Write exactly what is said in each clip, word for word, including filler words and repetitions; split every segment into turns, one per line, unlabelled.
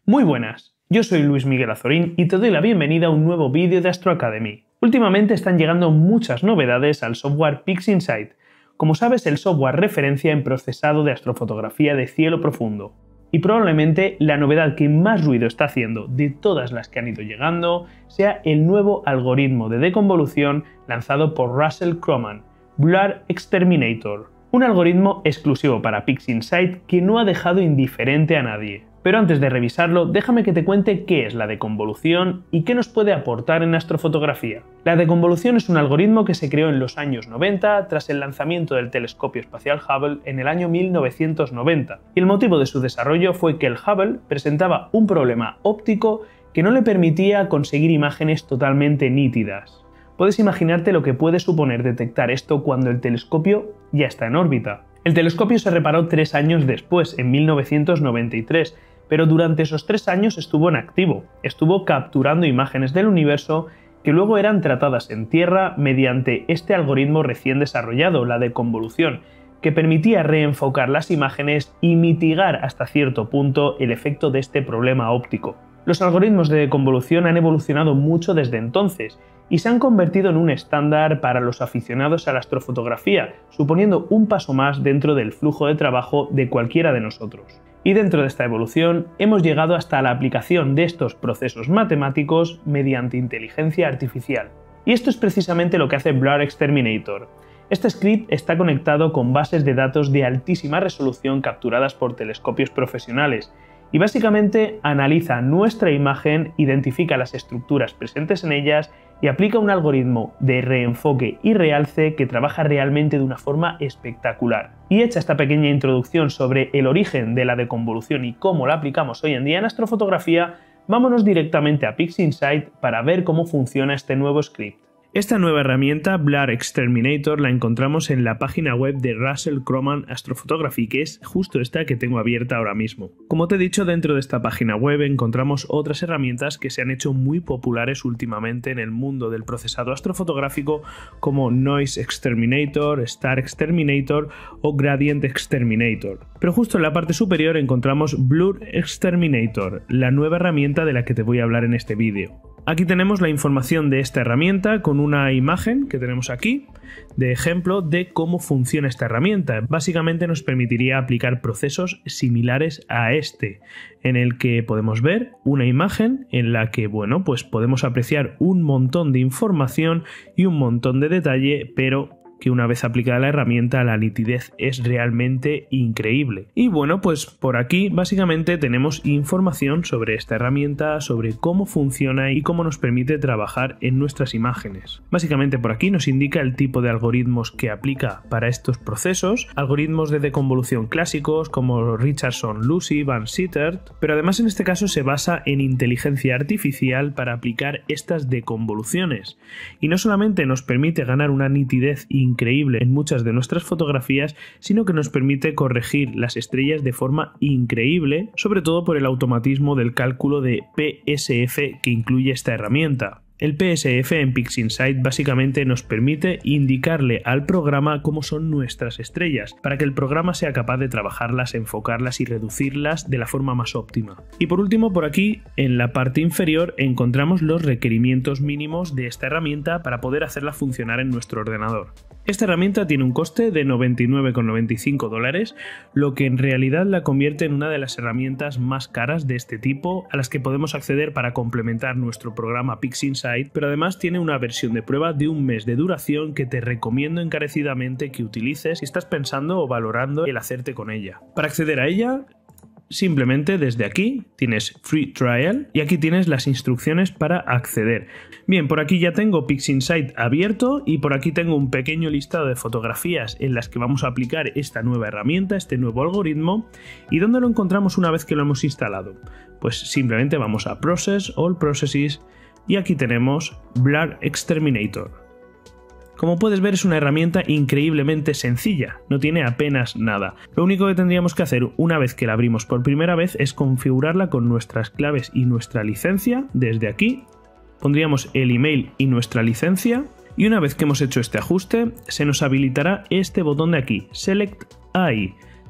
Muy buenas, yo soy Luis Miguel Azorín y te doy la bienvenida a un nuevo vídeo de Astro Academy. Últimamente están llegando muchas novedades al software PixInsight. Como sabes, el software referencia en procesado de astrofotografía de cielo profundo. Y probablemente la novedad que más ruido está haciendo de todas las que han ido llegando sea el nuevo algoritmo de deconvolución lanzado por Russell Croman, Blur Exterminator. Un algoritmo exclusivo para PixInsight que no ha dejado indiferente a nadie. Pero antes de revisarlo, déjame que te cuente qué es la deconvolución y qué nos puede aportar en astrofotografía. La deconvolución es un algoritmo que se creó en los años noventa tras el lanzamiento del telescopio espacial Hubble en el año mil novecientos noventa. Y el motivo de su desarrollo fue que el Hubble presentaba un problema óptico que no le permitía conseguir imágenes totalmente nítidas. Puedes imaginarte lo que puede suponer detectar esto cuando el telescopio ya está en órbita. El telescopio se reparó tres años después, en mil novecientos noventa y tres, pero durante esos tres años estuvo en activo, estuvo capturando imágenes del universo que luego eran tratadas en Tierra mediante este algoritmo recién desarrollado, la deconvolución, que permitía reenfocar las imágenes y mitigar hasta cierto punto el efecto de este problema óptico. Los algoritmos de deconvolución han evolucionado mucho desde entonces y se han convertido en un estándar para los aficionados a la astrofotografía, suponiendo un paso más dentro del flujo de trabajo de cualquiera de nosotros. Y dentro de esta evolución hemos llegado hasta la aplicación de estos procesos matemáticos mediante inteligencia artificial. Y esto es precisamente lo que hace Blur Exterminator. Este script está conectado con bases de datos de altísima resolución capturadas por telescopios profesionales y básicamente analiza nuestra imagen, identifica las estructuras presentes en ellas y aplica un algoritmo de reenfoque y realce que trabaja realmente de una forma espectacular. Y hecha esta pequeña introducción sobre el origen de la deconvolución y cómo la aplicamos hoy en día en astrofotografía, vámonos directamente a PixInsight para ver cómo funciona este nuevo script. Esta nueva herramienta, Blur Exterminator, la encontramos en la página web de Russell Croman Astrophotography, que es justo esta que tengo abierta ahora mismo. Como te he dicho, dentro de esta página web encontramos otras herramientas que se han hecho muy populares últimamente en el mundo del procesado astrofotográfico, como Noise Exterminator, Star Exterminator o Gradient Exterminator. Pero justo en la parte superior encontramos Blur Exterminator, la nueva herramienta de la que te voy a hablar en este vídeo. Aquí tenemos la información de esta herramienta con una imagen que tenemos aquí de ejemplo de cómo funciona esta herramienta. Básicamente nos permitiría aplicar procesos similares a este, en el que podemos ver una imagen en la que, bueno, pues podemos apreciar un montón de información y un montón de detalle, pero que una vez aplicada la herramienta la nitidez es realmente increíble. Y bueno, pues por aquí básicamente tenemos información sobre esta herramienta, sobre cómo funciona y cómo nos permite trabajar en nuestras imágenes. Básicamente por aquí nos indica el tipo de algoritmos que aplica para estos procesos, algoritmos de deconvolución clásicos como Richardson, Lucy, Van Sittert, pero además en este caso se basa en inteligencia artificial para aplicar estas deconvoluciones. Y no solamente nos permite ganar una nitidez increíble increíble en muchas de nuestras fotografías, sino que nos permite corregir las estrellas de forma increíble, sobre todo por el automatismo del cálculo de P S F que incluye esta herramienta. El P S F en PixInsight básicamente nos permite indicarle al programa cómo son nuestras estrellas, para que el programa sea capaz de trabajarlas, enfocarlas y reducirlas de la forma más óptima. Y por último, por aquí, en la parte inferior, encontramos los requerimientos mínimos de esta herramienta para poder hacerla funcionar en nuestro ordenador. Esta herramienta tiene un coste de noventa y nueve con noventa y cinco dólares, lo que en realidad la convierte en una de las herramientas más caras de este tipo a las que podemos acceder para complementar nuestro programa PixInsight, pero además tiene una versión de prueba de un mes de duración que te recomiendo encarecidamente que utilices si estás pensando o valorando el hacerte con ella. Para acceder a ella, simplemente desde aquí tienes Free Trial y aquí tienes las instrucciones para acceder. Bien, por aquí ya tengo PixInsight abierto y por aquí tengo un pequeño listado de fotografías en las que vamos a aplicar esta nueva herramienta, este nuevo algoritmo. ¿Y dónde lo encontramos una vez que lo hemos instalado? Pues simplemente vamos a Process, All Processes y aquí tenemos Blur Exterminator. Como puedes ver, es una herramienta increíblemente sencilla, no tiene apenas nada. Lo único que tendríamos que hacer una vez que la abrimos por primera vez es configurarla con nuestras claves y nuestra licencia. Desde aquí pondríamos el email y nuestra licencia y una vez que hemos hecho este ajuste se nos habilitará este botón de aquí, Select A I.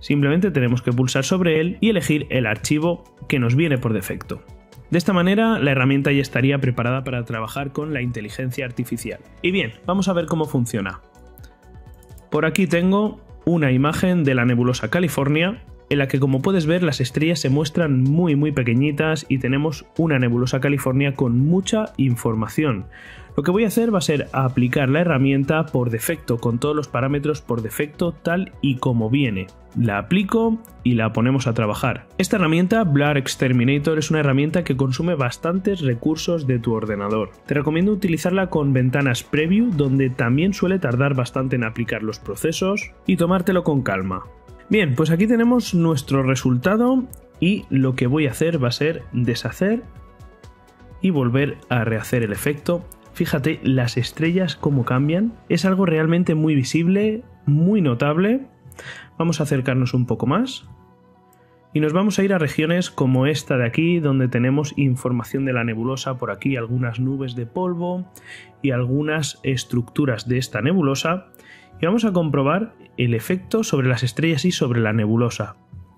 Simplemente tenemos que pulsar sobre él y elegir el archivo que nos viene por defecto. De esta manera la herramienta ya estaría preparada para trabajar con la inteligencia artificial. Y bien, vamos a ver cómo funciona. Por aquí tengo una imagen de la nebulosa California, en la que, como puedes ver, las estrellas se muestran muy muy pequeñitas y tenemos una nebulosa California con mucha información. Lo que voy a hacer va a ser aplicar la herramienta por defecto, con todos los parámetros por defecto tal y como viene. La aplico y la ponemos a trabajar. Esta herramienta, Blur Exterminator, es una herramienta que consume bastantes recursos de tu ordenador. Te recomiendo utilizarla con ventanas preview, donde también suele tardar bastante en aplicar los procesos, y tomártelo con calma. Bien, pues aquí tenemos nuestro resultado y lo que voy a hacer va a ser deshacer y volver a rehacer el efecto. Fíjate las estrellas cómo cambian, es algo realmente muy visible, muy notable. Vamos a acercarnos un poco más y nos vamos a ir a regiones como esta de aquí, donde tenemos información de la nebulosa, por aquí algunas nubes de polvo y algunas estructuras de esta nebulosa, y vamos a comprobar el efecto sobre las estrellas y sobre la nebulosa.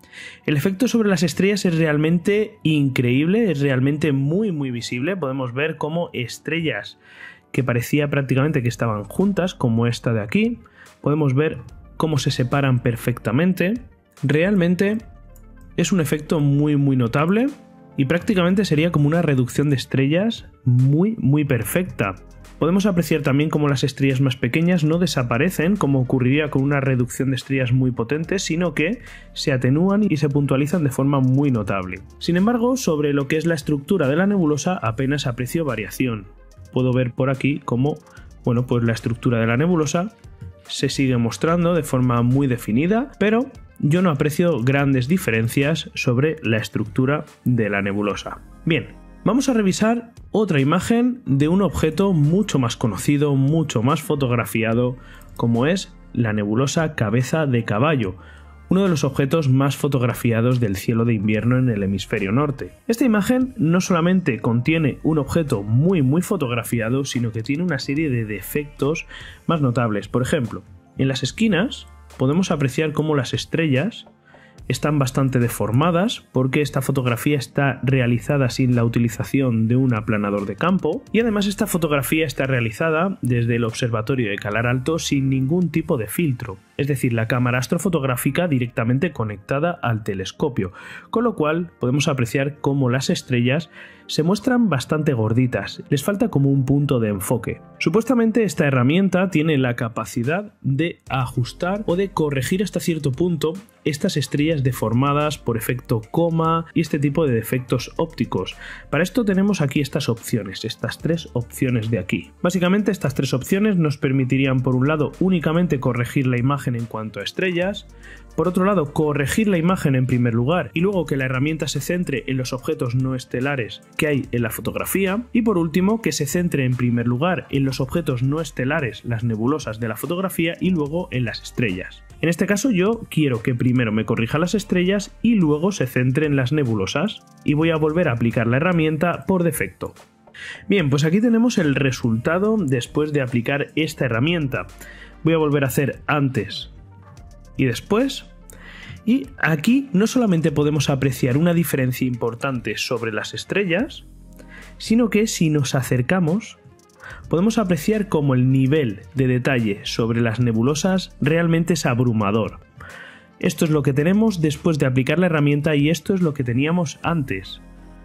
El efecto sobre las estrellas es realmente increíble, es realmente muy muy visible. Podemos ver cómo estrellas que parecía prácticamente que estaban juntas, como esta de aquí, podemos ver cómo se separan perfectamente. Realmente es un efecto muy muy notable y prácticamente sería como una reducción de estrellas muy muy perfecta. Podemos apreciar también cómo las estrellas más pequeñas no desaparecen, como ocurriría con una reducción de estrellas muy potentes, sino que se atenúan y se puntualizan de forma muy notable. Sin embargo, sobre lo que es la estructura de la nebulosa apenas aprecio variación. Puedo ver por aquí cómo, bueno, pues la estructura de la nebulosa se sigue mostrando de forma muy definida, pero yo no aprecio grandes diferencias sobre la estructura de la nebulosa. Bien. Vamos a revisar otra imagen de un objeto mucho más conocido, mucho más fotografiado, como es la nebulosa Cabeza de Caballo, uno de los objetos más fotografiados del cielo de invierno en el hemisferio norte. Esta imagen no solamente contiene un objeto muy muy fotografiado, sino que tiene una serie de defectos más notables. Por ejemplo, en las esquinas podemos apreciar cómo las estrellas están bastante deformadas porque esta fotografía está realizada sin la utilización de un aplanador de campo, y además esta fotografía está realizada desde el observatorio de Calar Alto sin ningún tipo de filtro, es decir, la cámara astrofotográfica directamente conectada al telescopio, con lo cual podemos apreciar cómo las estrellas se muestran bastante gorditas, les falta como un punto de enfoque. Supuestamente esta herramienta tiene la capacidad de ajustar o de corregir hasta cierto punto estas estrellas deformadas por efecto coma y este tipo de defectos ópticos. Para esto tenemos aquí estas opciones, estas tres opciones de aquí. Básicamente estas tres opciones nos permitirían, por un lado, únicamente corregir la imagen en cuanto a estrellas, por otro lado, corregir la imagen en primer lugar y luego que la herramienta se centre en los objetos no estelares que hay en la fotografía, y por último que se centre en primer lugar en los objetos no estelares, las nebulosas de la fotografía, y luego en las estrellas. En este caso yo quiero que primero me corrija las estrellas y luego se centre en las nebulosas, y voy a volver a aplicar la herramienta por defecto. Bien, pues aquí tenemos el resultado después de aplicar esta herramienta. Voy a volver a hacer antes y después, y aquí no solamente podemos apreciar una diferencia importante sobre las estrellas, sino que si nos acercamos podemos apreciar cómo el nivel de detalle sobre las nebulosas realmente es abrumador. Esto es lo que tenemos después de aplicar la herramienta y esto es lo que teníamos antes.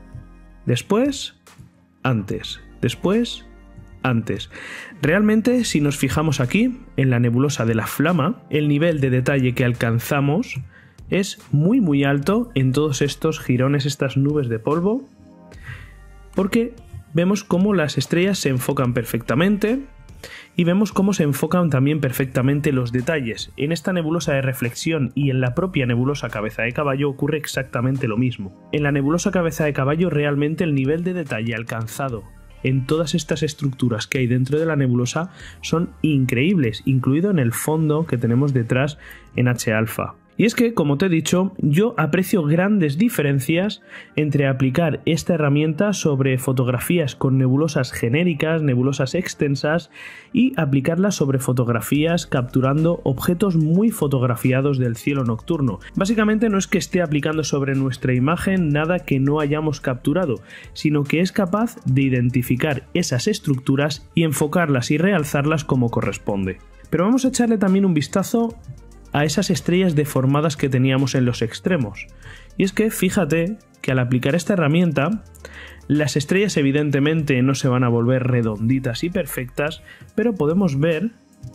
Después, antes, después, antes. Realmente, si nos fijamos aquí, en la nebulosa de la Flama, el nivel de detalle que alcanzamos es muy muy alto en todos estos jirones, estas nubes de polvo, porque vemos cómo las estrellas se enfocan perfectamente y vemos cómo se enfocan también perfectamente los detalles. En esta nebulosa de reflexión y en la propia nebulosa Cabeza de Caballo ocurre exactamente lo mismo. En la nebulosa Cabeza de Caballo realmente el nivel de detalle alcanzado en todas estas estructuras que hay dentro de la nebulosa son increíbles, incluido en el fondo que tenemos detrás en H alfa. Y es que, como te he dicho, yo aprecio grandes diferencias entre aplicar esta herramienta sobre fotografías con nebulosas genéricas, nebulosas extensas, y aplicarla sobre fotografías capturando objetos muy fotografiados del cielo nocturno. Básicamente no es que esté aplicando sobre nuestra imagen nada que no hayamos capturado, sino que es capaz de identificar esas estructuras y enfocarlas y realzarlas como corresponde. Pero vamos a echarle también un vistazo a esas estrellas deformadas que teníamos en los extremos. Y es que fíjate que al aplicar esta herramienta, las estrellas evidentemente no se van a volver redonditas y perfectas, pero podemos ver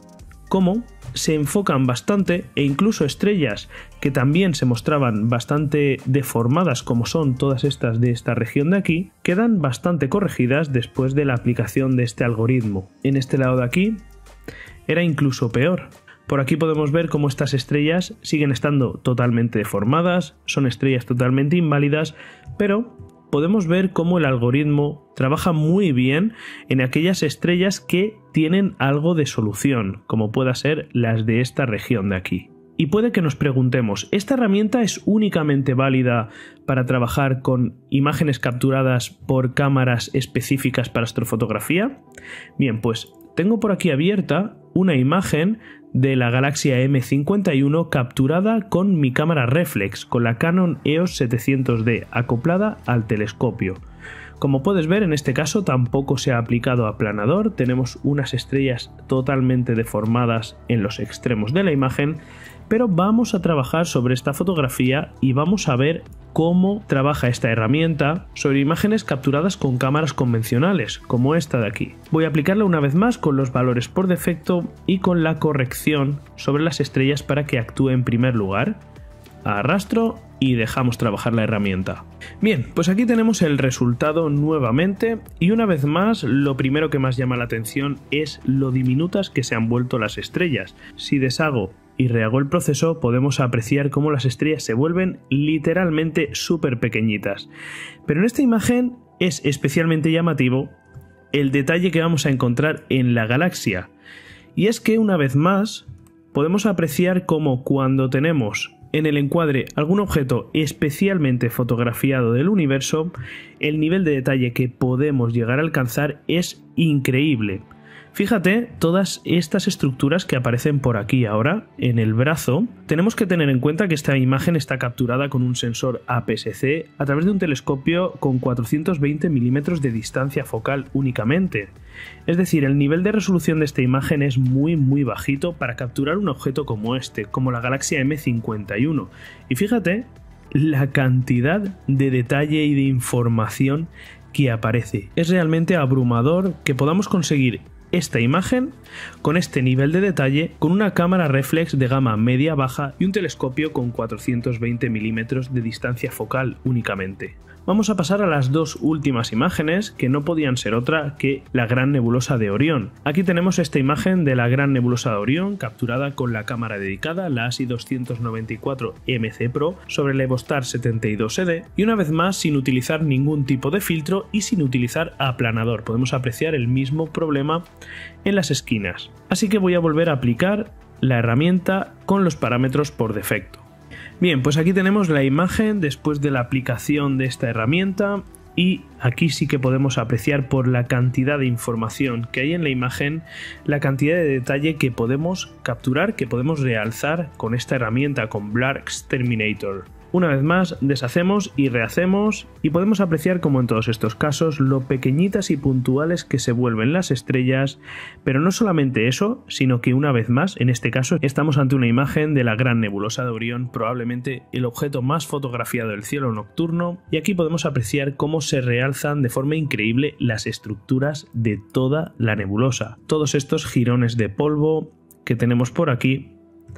cómo se enfocan bastante, e incluso estrellas que también se mostraban bastante deformadas, como son todas estas de esta región de aquí, quedan bastante corregidas después de la aplicación de este algoritmo. En este lado de aquí era incluso peor. Por aquí podemos ver cómo estas estrellas siguen estando totalmente deformadas, son estrellas totalmente inválidas, pero podemos ver cómo el algoritmo trabaja muy bien en aquellas estrellas que tienen algo de solución, como pueda ser las de esta región de aquí. Y puede que nos preguntemos, ¿esta herramienta es únicamente válida para trabajar con imágenes capturadas por cámaras específicas para astrofotografía? Bien, pues tengo por aquí abierta una imagen de la galaxia eme cincuenta y uno capturada con mi cámara reflex, con la Canon E O S setecientos D acoplada al telescopio. Como puedes ver, en este caso tampoco se ha aplicado aplanador, tenemos unas estrellas totalmente deformadas en los extremos de la imagen, pero vamos a trabajar sobre esta fotografía y vamos a ver cómo trabaja esta herramienta sobre imágenes capturadas con cámaras convencionales, como esta de aquí. Voy a aplicarla una vez más con los valores por defecto y con la corrección sobre las estrellas para que actúe en primer lugar. Arrastro y dejamos trabajar la herramienta. Bien, pues aquí tenemos el resultado nuevamente y una vez más lo primero que más llama la atención es lo diminutas que se han vuelto las estrellas. Si deshago y rehago el proceso, podemos apreciar cómo las estrellas se vuelven literalmente súper pequeñitas. Pero en esta imagen es especialmente llamativo el detalle que vamos a encontrar en la galaxia. Y es que una vez más podemos apreciar cómo cuando tenemos en el encuadre algún objeto especialmente fotografiado del universo, el nivel de detalle que podemos llegar a alcanzar es increíble. Fíjate todas estas estructuras que aparecen por aquí ahora en el brazo. Tenemos que tener en cuenta que esta imagen está capturada con un sensor A P S C a través de un telescopio con cuatrocientos veinte milímetros de distancia focal únicamente. Es decir, el nivel de resolución de esta imagen es muy muy bajito para capturar un objeto como este, como la galaxia eme cincuenta y uno. Y fíjate la cantidad de detalle y de información que aparece. Es realmente abrumador que podamos conseguir esta imagen con este nivel de detalle con una cámara reflex de gama media-baja y un telescopio con cuatrocientos veinte milímetros de distancia focal únicamente. Vamos a pasar a las dos últimas imágenes, que no podían ser otra que la Gran Nebulosa de Orión. Aquí tenemos esta imagen de la Gran Nebulosa de Orión capturada con la cámara dedicada, la ASI doscientos noventa y cuatro eme ce Pro, sobre el Evostar setenta y dos E D, y una vez más sin utilizar ningún tipo de filtro y sin utilizar aplanador. Podemos apreciar el mismo problema en las esquinas. Así que voy a volver a aplicar la herramienta con los parámetros por defecto. Bien, pues aquí tenemos la imagen después de la aplicación de esta herramienta y aquí sí que podemos apreciar por la cantidad de información que hay en la imagen, la cantidad de detalle que podemos capturar, que podemos realzar con esta herramienta, con Blur Exterminator. Una vez más deshacemos y rehacemos y podemos apreciar como en todos estos casos lo pequeñitas y puntuales que se vuelven las estrellas, pero no solamente eso, sino que una vez más en este caso estamos ante una imagen de la Gran Nebulosa de Orión, probablemente el objeto más fotografiado del cielo nocturno, y aquí podemos apreciar cómo se realzan de forma increíble las estructuras de toda la nebulosa. Todos estos jirones de polvo que tenemos por aquí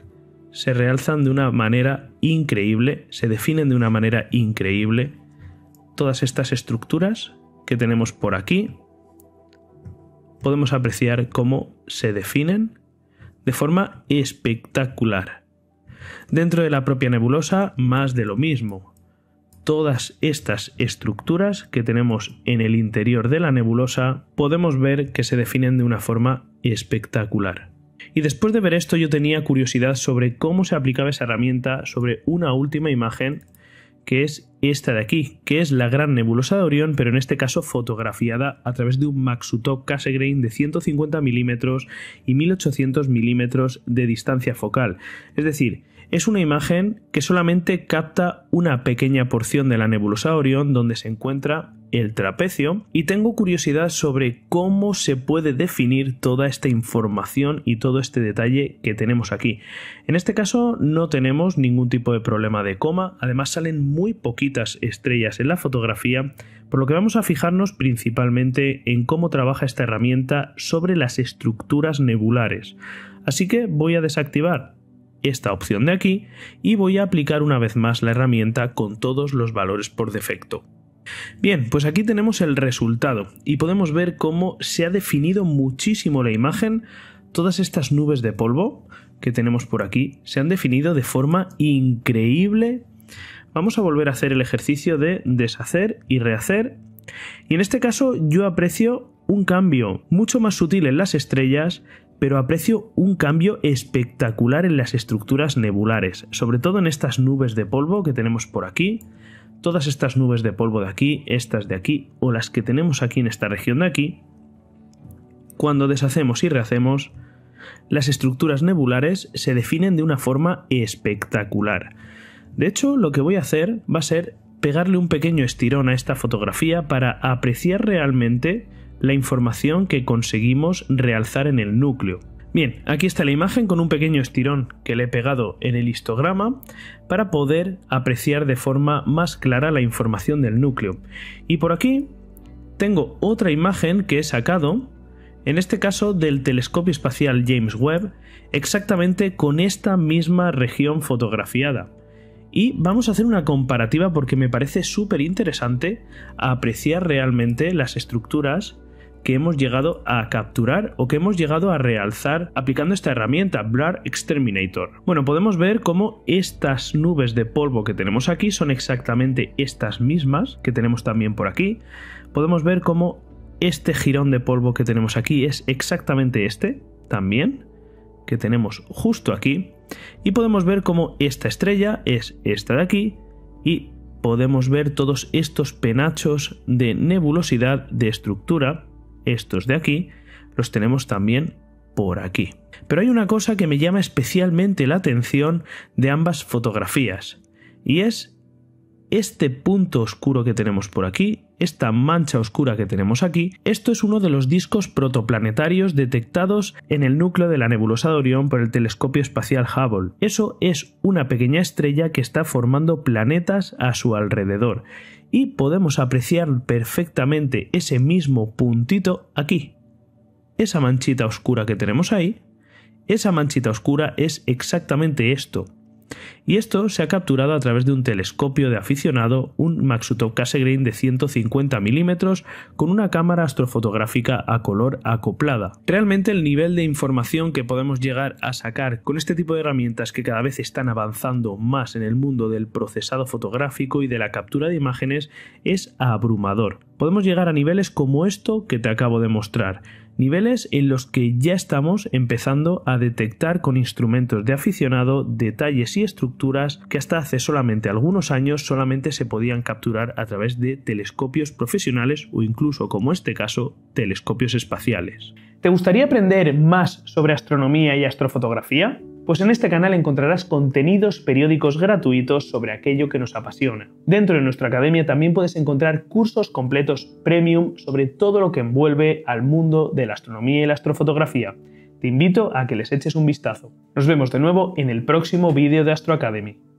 se realzan de una manera increíble, se definen de una manera increíble. Todas estas estructuras que tenemos por aquí, podemos apreciar cómo se definen de forma espectacular. Dentro de la propia nebulosa, más de lo mismo. Todas estas estructuras que tenemos en el interior de la nebulosa, podemos ver que se definen de una forma espectacular. Y después de ver esto yo tenía curiosidad sobre cómo se aplicaba esa herramienta sobre una última imagen, que es esta de aquí, que es la Gran Nebulosa de Orión, pero en este caso fotografiada a través de un Maxutop Cassegrain de ciento cincuenta milímetros y mil ochocientos milímetros de distancia focal. Es decir, es una imagen que solamente capta una pequeña porción de la nebulosa de Orión donde se encuentra el trapecio, y tengo curiosidad sobre cómo se puede definir toda esta información y todo este detalle que tenemos aquí. En este caso no tenemos ningún tipo de problema de coma, además salen muy poquitas estrellas en la fotografía, por lo que vamos a fijarnos principalmente en cómo trabaja esta herramienta sobre las estructuras nebulares. Así que voy a desactivar esta opción de aquí y voy a aplicar una vez más la herramienta con todos los valores por defecto. Bien, pues aquí tenemos el resultado y podemos ver cómo se ha definido muchísimo la imagen. Todas estas nubes de polvo que tenemos por aquí se han definido de forma increíble. Vamos a volver a hacer el ejercicio de deshacer y rehacer, y en este caso yo aprecio un cambio mucho más sutil en las estrellas, pero aprecio un cambio espectacular en las estructuras nebulares, sobre todo en estas nubes de polvo que tenemos por aquí. Todas estas nubes de polvo de aquí, estas de aquí o las que tenemos aquí en esta región de aquí, cuando deshacemos y rehacemos, las estructuras nebulares se definen de una forma espectacular. De hecho, lo que voy a hacer va a ser pegarle un pequeño estirón a esta fotografía para apreciar realmente la información que conseguimos realzar en el núcleo. Bien, aquí está la imagen con un pequeño estirón que le he pegado en el histograma para poder apreciar de forma más clara la información del núcleo. Y por aquí tengo otra imagen que he sacado, en este caso del telescopio espacial James Webb, exactamente con esta misma región fotografiada. Y vamos a hacer una comparativa porque me parece súper interesante apreciar realmente las estructuras que hemos llegado a capturar o que hemos llegado a realzar aplicando esta herramienta Blur Exterminator. Bueno, podemos ver cómo estas nubes de polvo que tenemos aquí son exactamente estas mismas que tenemos también por aquí. Podemos ver cómo este jirón de polvo que tenemos aquí es exactamente este también, que tenemos justo aquí, y podemos ver cómo esta estrella es esta de aquí, y podemos ver todos estos penachos de nebulosidad de estructura. Estos de aquí los tenemos también por aquí. Pero hay una cosa que me llama especialmente la atención de ambas fotografías, y es este punto oscuro que tenemos por aquí, esta mancha oscura que tenemos aquí. Esto es uno de los discos protoplanetarios detectados en el núcleo de la nebulosa de Orión por el telescopio espacial Hubble. Eso es una pequeña estrella que está formando planetas a su alrededor, y podemos apreciar perfectamente ese mismo puntito aquí. Esa manchita oscura que tenemos ahí, esa manchita oscura es exactamente esto. Y esto se ha capturado a través de un telescopio de aficionado, un Maxutop Cassegrain de ciento cincuenta milímetros con una cámara astrofotográfica a color acoplada. Realmente el nivel de información que podemos llegar a sacar con este tipo de herramientas que cada vez están avanzando más en el mundo del procesado fotográfico y de la captura de imágenes es abrumador. Podemos llegar a niveles como esto que te acabo de mostrar. Niveles en los que ya estamos empezando a detectar con instrumentos de aficionado detalles y estructuras que hasta hace solamente algunos años solamente se podían capturar a través de telescopios profesionales o incluso, como este caso, telescopios espaciales. ¿Te gustaría aprender más sobre astronomía y astrofotografía? Pues en este canal encontrarás contenidos periódicos gratuitos sobre aquello que nos apasiona. Dentro de nuestra academia también puedes encontrar cursos completos premium sobre todo lo que envuelve al mundo de la astronomía y la astrofotografía. Te invito a que les eches un vistazo. Nos vemos de nuevo en el próximo vídeo de Astro Academy.